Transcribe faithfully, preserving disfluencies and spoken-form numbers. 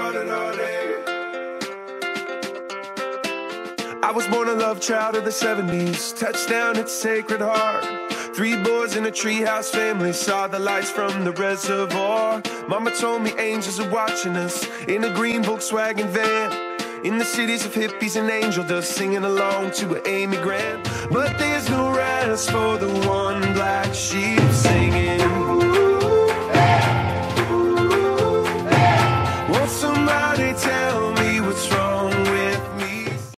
I was born a love child of the seventies, touchdown at Sacred Heart. Three boys in a treehouse family, saw the lights from the reservoir. Mama told me angels are watching us in a green Volkswagen van, in the cities of hippies and angel dust, singing along to Amy Grant. But there's no rest for the one black sheep singing.